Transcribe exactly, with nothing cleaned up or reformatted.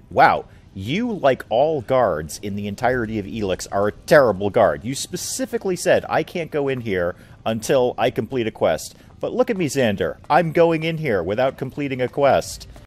Wow, you, like all guards in the entirety of Elix, are a terrible guard. You specifically said, I can't go in here until I complete a quest. But look at me, Xander. I'm going in here without completing a quest.